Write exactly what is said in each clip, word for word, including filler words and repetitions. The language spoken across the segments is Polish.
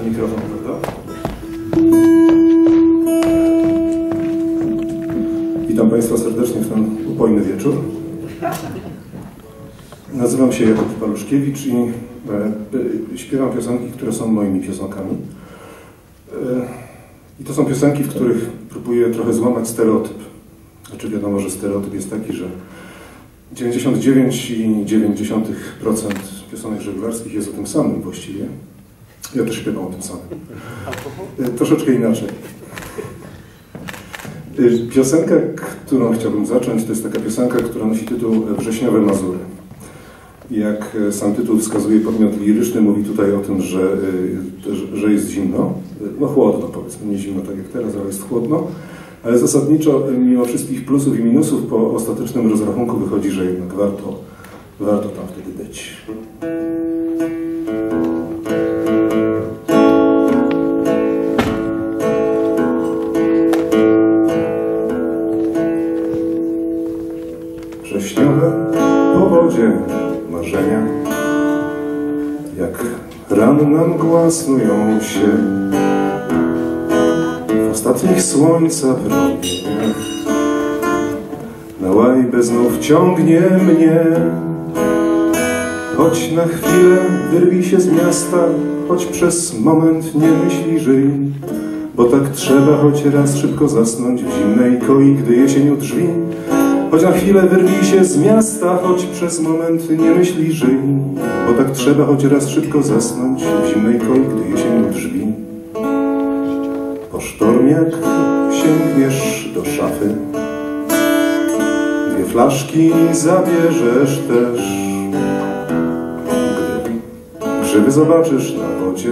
mikrofon, prawda? Witam Państwa serdecznie w ten upojny wieczór. Nazywam się Jakub Paluszkiewicz i e, śpiewam piosenki, które są moimi piosenkami. E, I to są piosenki, w których próbuję trochę złamać stereotyp. Znaczy wiadomo, że stereotyp jest taki, że dziewięćdziesiąt dziewięć przecinek dziewięć procent piosenek żeglarskich jest o tym samym właściwie. Ja też śpiewam o tym samym. E, troszeczkę inaczej. E, piosenka, którą chciałbym zacząć, to jest taka piosenka, która nosi tytuł Wrześniowe Mazury. Jak sam tytuł wskazuje, podmiot liryczny mówi tutaj o tym, że, że jest zimno. No chłodno, powiedzmy, nie zimno tak jak teraz, ale jest chłodno. Ale zasadniczo, mimo wszystkich plusów i minusów, po ostatecznym rozrachunku wychodzi, że jednak warto, warto tam wtedy być. Wrześniowe powodzie marzenia, jak ranna mgła snują się w ostatnich słońca promieniach. Na łajbę znów ciągnie mnie, choć na chwilę wyrwij się z miasta, choć przez moment nie myśli żyj, bo tak trzeba choć raz szybko zasnąć w zimnej koi, gdy jesień u drzwi. Choć na chwilę wyrwij się z miasta, choć przez moment nie myśli żyj, bo tak trzeba choć raz szybko zasnąć w zimnej koi, gdy jesień u drzwi. Po sztormie jak sięgniesz do szafy, dwie flaszki zabierzesz też. Gdy grzyby zobaczysz na wodzie,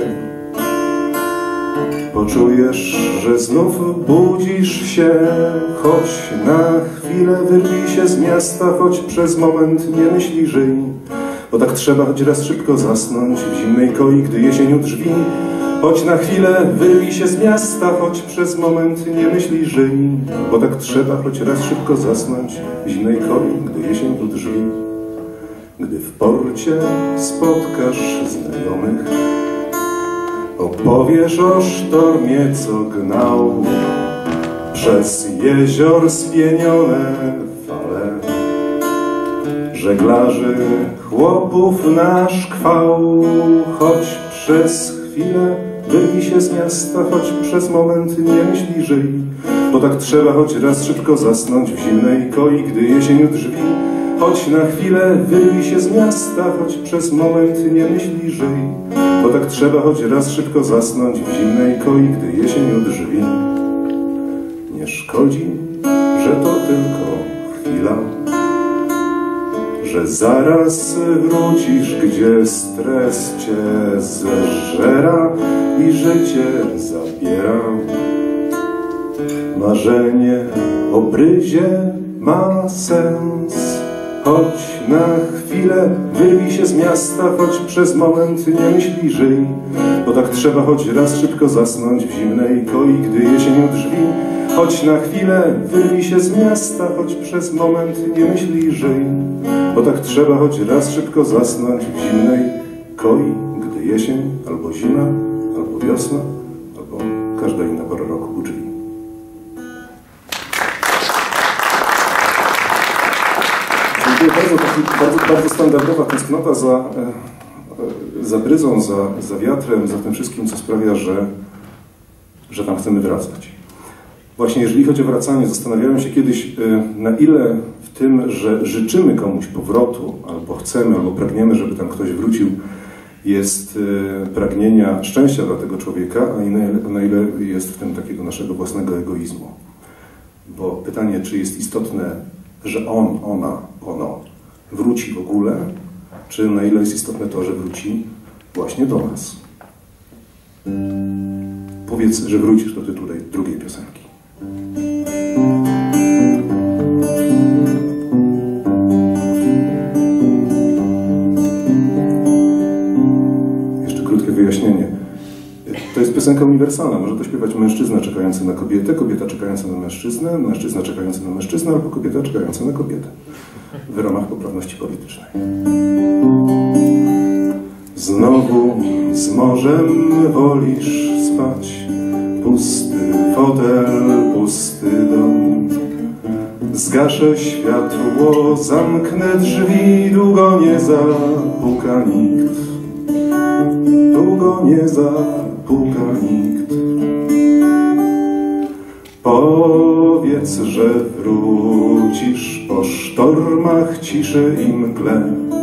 poczujesz, że znów budzisz się, choć na chwilę wyrwij się z miasta, choć przez moment nie myśli żyj, bo tak trzeba choć raz szybko zasnąć w zimnej koi, gdy jesień u drzwi. Choć na chwilę wyrwij się z miasta, choć przez moment nie myśli żyj, bo tak trzeba choć raz szybko zasnąć w zimnej koi, gdy jesień u drzwi. Gdy w porcie spotkasz znajomych, opowiesz o sztormie, co gnał przez jezior spienione fale, żeglarzy, chłopów nasz chwał. Choć przez chwilę wyrwij się z miasta, choć przez moment nie myśli żyj, bo tak trzeba choć raz szybko zasnąć w zimnej koi, gdy jesień u drzwi. Choć na chwilę wyrwij się z miasta, choć przez moment nie myśli żyj, bo tak trzeba choć raz szybko zasnąć w zimnej koi, gdy jesień u drzwi. Nie szkodzi, że to tylko chwila, że zaraz wrócisz, gdzie stres cię zeżera i życie zabiera. Marzenie o bryzie ma sens, choć na chwilę wyrwij się z miasta, choć przez moment nie myśli żyj, bo tak trzeba choć raz szybko zasnąć w zimnej koi, gdy jesień u drzwi. Choć na chwilę wyrwij się z miasta, choć przez moment nie myśli żyj, bo tak trzeba choć raz szybko zasnąć w zimnej koi, gdy jesień, albo zima, albo wiosna, albo każda inna pora roku u drzwi. Dziękuję bardzo. Taki, bardzo, bardzo standardowa tęsknota za, za bryzą, za, za wiatrem, za tym wszystkim, co sprawia, że, że tam chcemy wracać. Właśnie jeżeli chodzi o wracanie, zastanawiałem się kiedyś, na ile w tym, że życzymy komuś powrotu, albo chcemy, albo pragniemy, żeby tam ktoś wrócił, jest pragnienia szczęścia dla tego człowieka, a na ile jest w tym takiego naszego własnego egoizmu. Bo pytanie, czy jest istotne, że on, ona, ono wróci w ogóle, czy na ile jest istotne to, że wróci właśnie do nas. Powiedz, że wrócisz do tytułu tej drugiej piosenki. Jeszcze krótkie wyjaśnienie. To jest piosenka uniwersalna. Może to śpiewać mężczyzna czekający na kobietę, kobieta czekająca na mężczyznę, mężczyzna czekający na mężczyznę albo kobieta czekająca na kobietę w ramach poprawności politycznej. Znowu z morzem wolisz spać, pusty fotel, pusty dom. Zgaszę światło, zamknę drzwi, długo nie zapuka nikt, długo nie zapuka nikt. Powiedz, że wrócisz po sztormach, ciszy i mgle.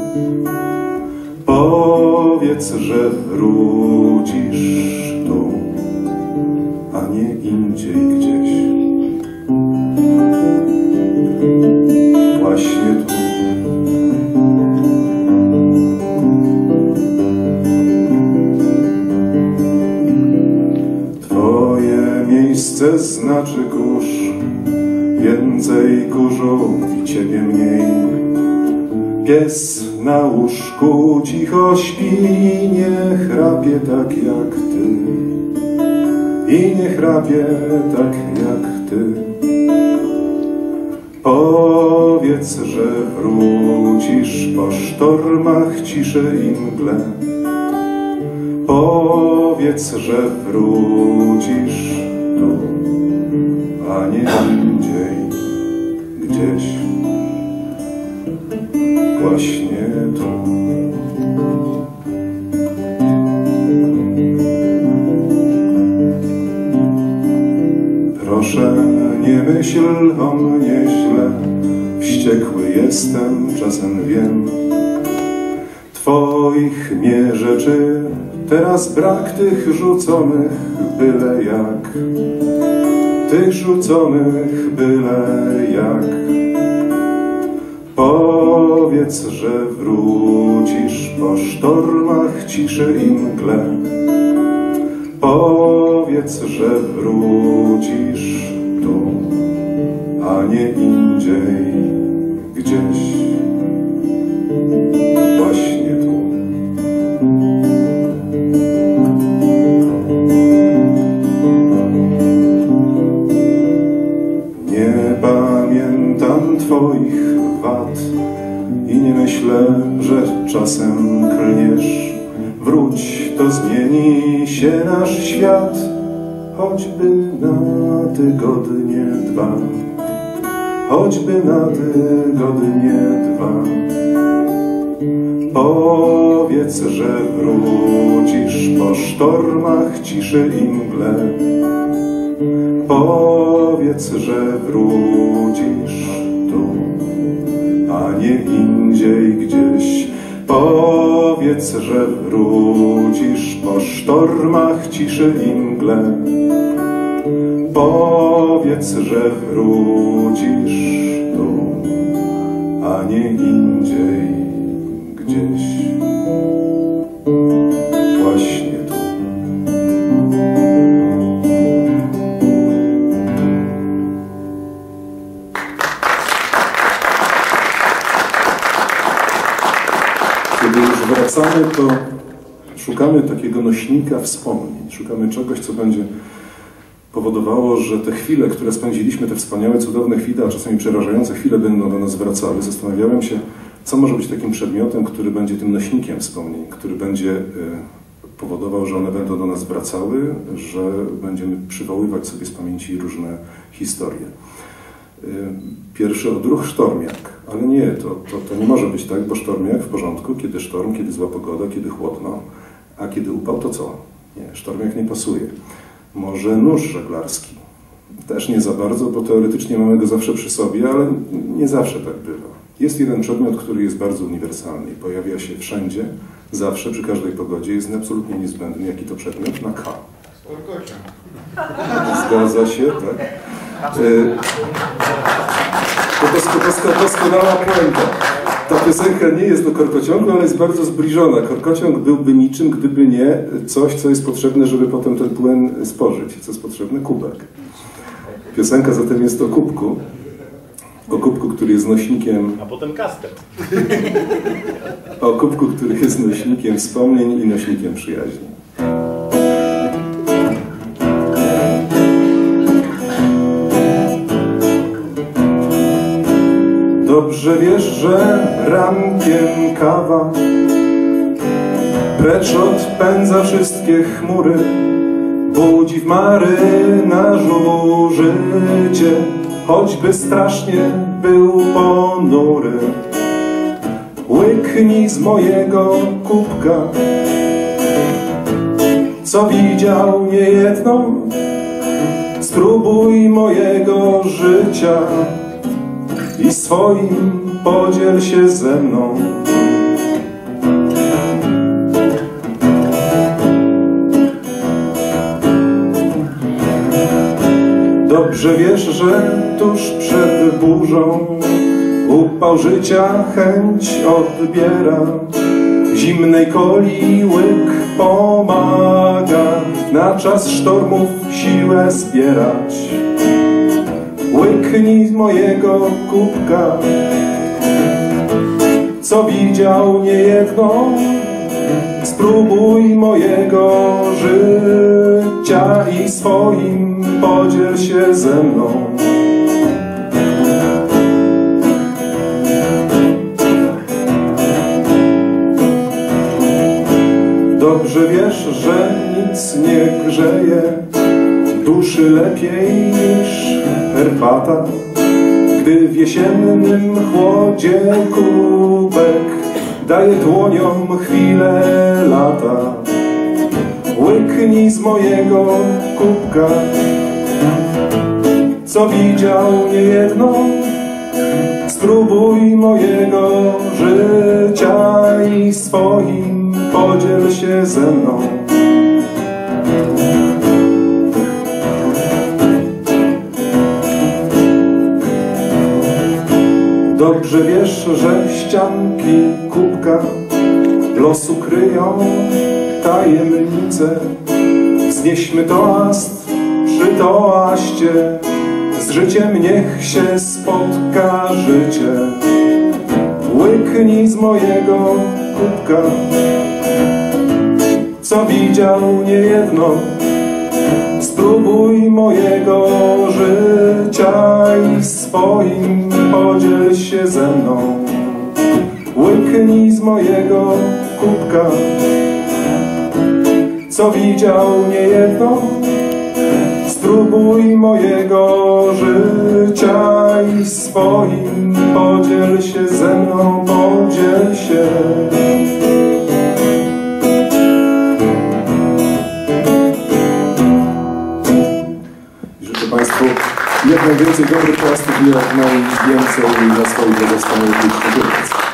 Powiedz, że wrócisz tu, a nie indziej gdzieś. Właśnie tu. Twoje miejsce znaczy kurz, więcej kurzu i ciebie mniej. Pies na łóżku cicho śpi, nie chrapie tak jak ty. I nie chrapie tak jak ty. Powiedz, że wrócisz po sztormach, ciszy i mgle. Powiedz, że wrócisz tu, a nie indziej, gdzieś. Właśnie tu. Proszę, nie myśl o mnie źle, wściekły jestem, czasem wiem. Twoich mnie rzeczy, teraz brak tych rzuconych byle jak. Tych rzuconych byle jak. Powiedz, że wrócisz po sztormach, ciszy i mgle. Powiedz, że wrócisz tu, a nie indziej, gdzieś. Właśnie tu. Nie pamiętam twoich wad i nie myślę, że czasem klniesz. Wróć, to zmieni się nasz świat, choćby na tygodnie dwa. Choćby na tygodnie dwa. Powiedz, że wrócisz po sztormach, ciszy i mgle. Powiedz, że wrócisz tu, a nie indziej gdzieś. Powiedz, że wrócisz po sztormach, ciszy i mgle. Powiedz, że wrócisz tu, a nie indziej, gdzieś. Właśnie tu. Kiedy już wracamy, to szukamy takiego nośnika wspomnień. Szukamy czegoś, co będzie powodowało, że te chwile, które spędziliśmy, te wspaniałe, cudowne chwile, a czasami przerażające chwile będą do nas wracały. Zastanawiałem się, co może być takim przedmiotem, który będzie tym nośnikiem wspomnień, który będzie powodował, że one będą do nas wracały, że będziemy przywoływać sobie z pamięci różne historie. Pierwszy odruch sztormiak, ale nie, to, to, to nie może być tak, bo sztormiak w porządku, kiedy sztorm, kiedy zła pogoda, kiedy chłodno, a kiedy upał, to co? Nie, sztormiak nie pasuje. Może nóż żeglarski. Też nie za bardzo, bo teoretycznie mamy go zawsze przy sobie, ale nie zawsze tak bywa. Jest jeden przedmiot, który jest bardzo uniwersalny i pojawia się wszędzie, zawsze, przy każdej pogodzie. Jest absolutnie niezbędny. Jaki to przedmiot? Na K. Zgadza się, tak. To, to, to doskonała puenta. Ta piosenka nie jest do korkociągu, ale jest bardzo zbliżona. Korkociąg byłby niczym, gdyby nie coś, co jest potrzebne, żeby potem ten płyn spożyć. Co jest potrzebne? Kubek. Piosenka zatem jest o kubku. O kubku, który jest nośnikiem... A potem kastet. O kubku, który jest nośnikiem wspomnień i nośnikiem przyjaźni. Dobrze wiesz, że rankiem kawa precz odpędza wszystkie chmury, budzi w marynarzu życie, choćby strasznie był ponury. Łyknij z mojego kubka, co widział niejedno, spróbuj mojego życia i swoim podziel się ze mną. Dobrze wiesz, że tuż przed burzą upał życia chęć odbiera, zimnej coli łyk pomaga na czas sztormów siłę zbierać. Łyknij z mojego kubka, co widział niejedno, spróbuj mojego życia i swoim podziel się ze mną. Dobrze wiesz, że nic nie grzeje duszy lepiej niż herbata, gdy w jesiennym chłodzie kubek daje dłoniom chwilę lata. Łyknij z mojego kubka, co widział niejedno, spróbuj mojego życia i swoim podziel się ze mną. Dobrze wiesz, że ścianki kubka losu kryją tajemnice. Wznieśmy toast przy toaście, z życiem niech się spotka życie. Łyknij z mojego kubka, co widział niejedno, spróbuj mojego życia i swoim podziel się ze mną. Łyknij z mojego kubka, co widział niejedno, spróbuj mojego życia i swoim podziel się ze mną, podziel się. Życzę Państwu jak najwięcej dobrych plastów i jak najwięcej na swoich pozostałych liczbach.